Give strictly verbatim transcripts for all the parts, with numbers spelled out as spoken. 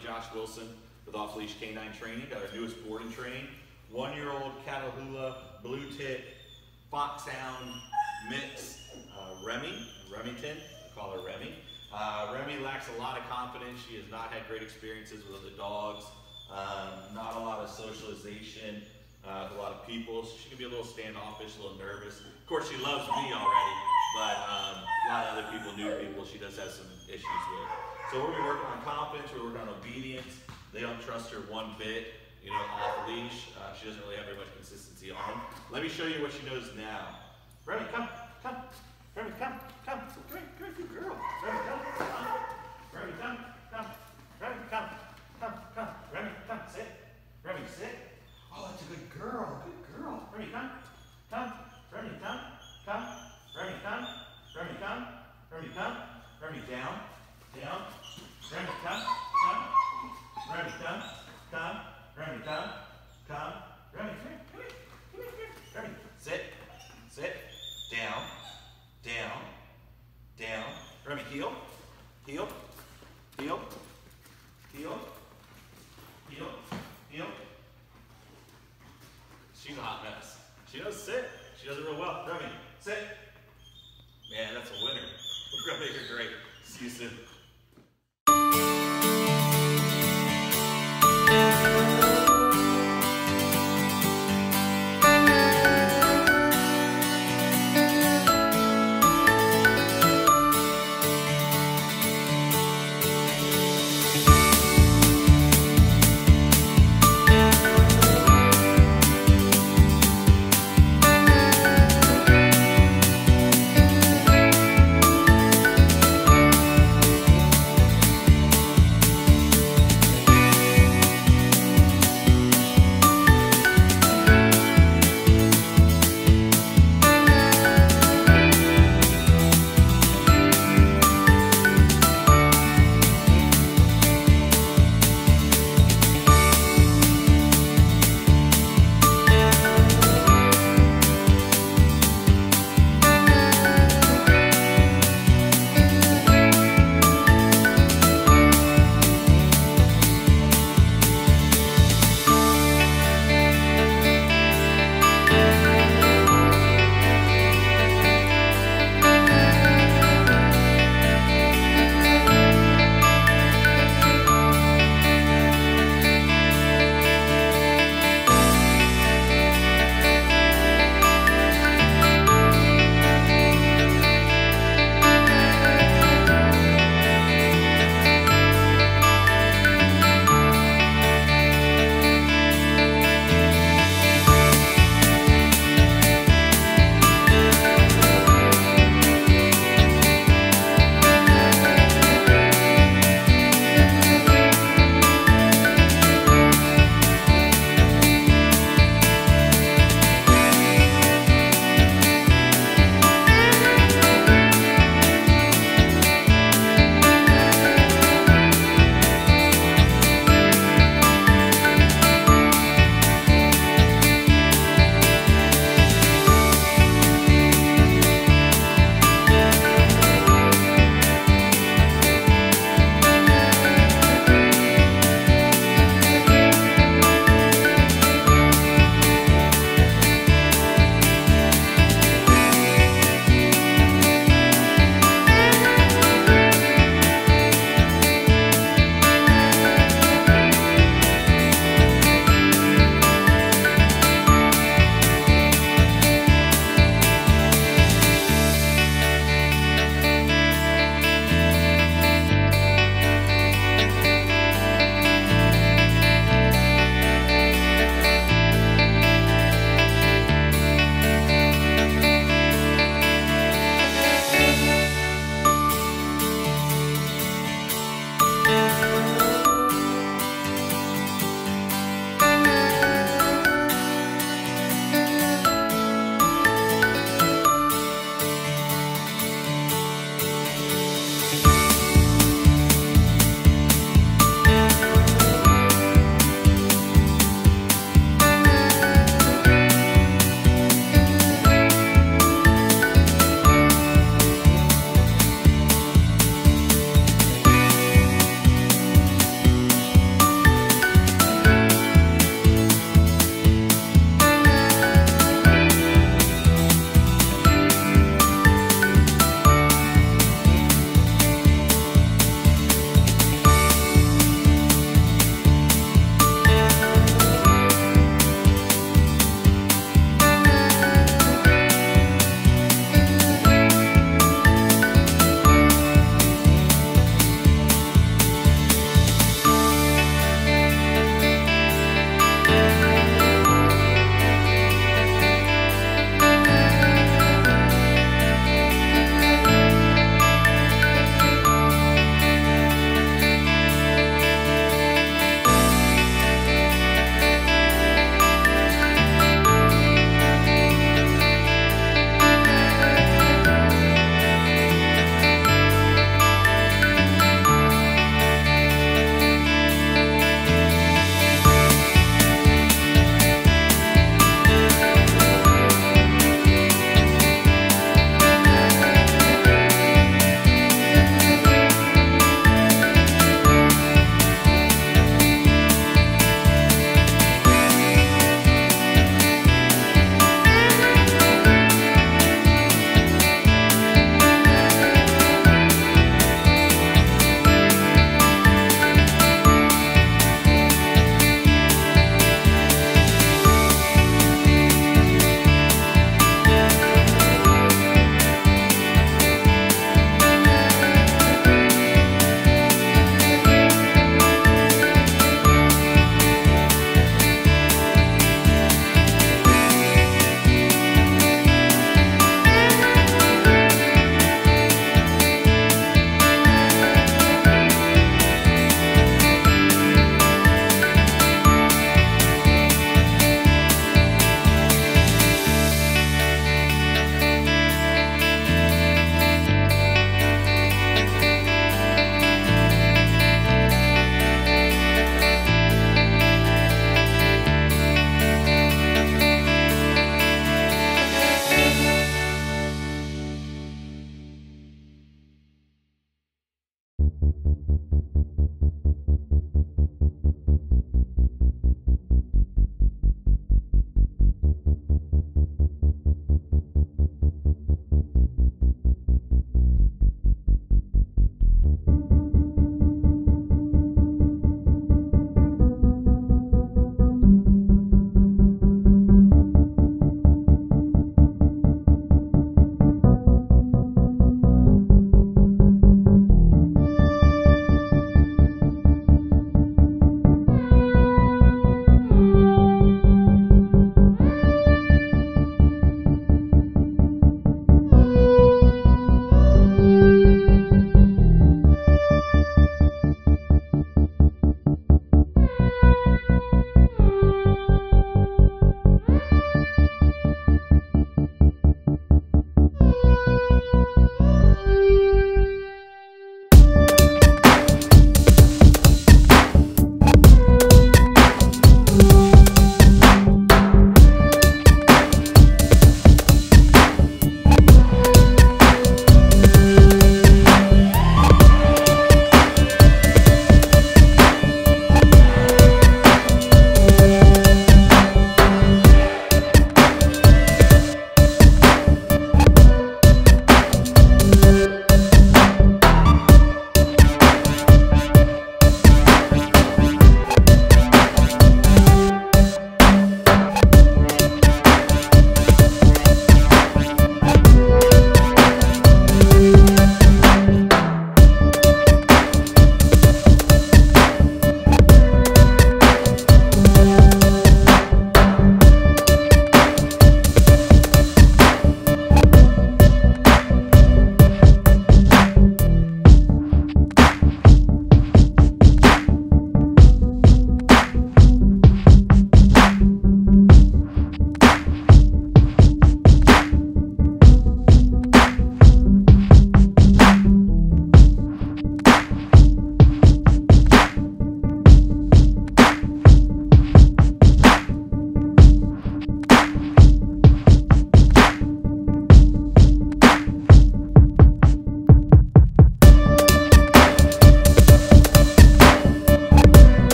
Josh Wilson with Off Leash Canine Training. Got our newest board and train. One-year-old Catahoula, Blue Tit, Foxhound mix, uh, Remy, Remington, I call her Remy. Uh, Remy lacks a lot of confidence. She has not had great experiences with other dogs, um, not a lot of socialization uh, with a lot of people. So she can be a little standoffish, a little nervous. Of course, she loves me already, but um, a lot of other people, new people, she does have some issues with. So we're gonna be working on confidence, we're working on obedience. They don't trust her one bit, you know, off leash. Uh, she doesn't really have very much consistency on them. Let me show you what she knows now. Remy, come, come. Remy, come, come. Come here, come here, good girl. Remy, come, come. Remy, come, come. Remy, come, come, come. Remy, come, sit. Remy, sit. Oh, that's a good girl, good girl. Remy, come, come. Remy, come, come. Remy, come. Remy, come. Remy, come. Remy, down, down. Remy, come, come. Remy, come, come. Remy, come, come. Remy, come here, come here, come here, come here. Remy, sit, sit, down, down, down. Remy, heel, heel, heel, heel, heel, heel. She's a hot mess. She does sit. She does it real well. Remy, sit. Man, that's a winner. We're gonna make her great. See you soon.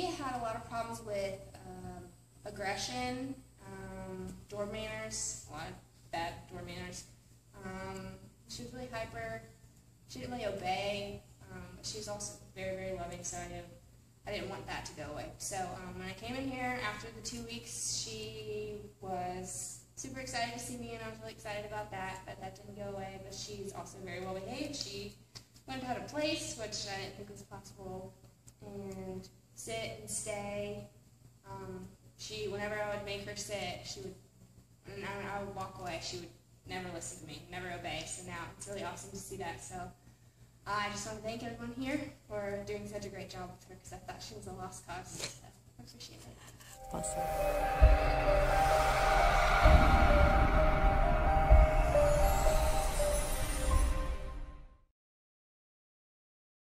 had a lot of problems with um, aggression, um, door manners, a lot of bad door manners. Um, she was really hyper. She didn't really obey, um, but she was also very, very loving, so I didn't, I didn't want that to go away. So um, when I came in here, after the two weeks, she was super excited to see me, and I was really excited about that, but that didn't go away. But she's also very well behaved. She learned how to place, which I didn't think was possible, and sit and stay. Um, she, whenever I would make her sit, she would, and I, I would walk away. She would never listen to me, never obey. So now it's really awesome to see that. So I just want to thank everyone here for doing such a great job with her, because I thought she was a lost cause. So I appreciate it. Awesome.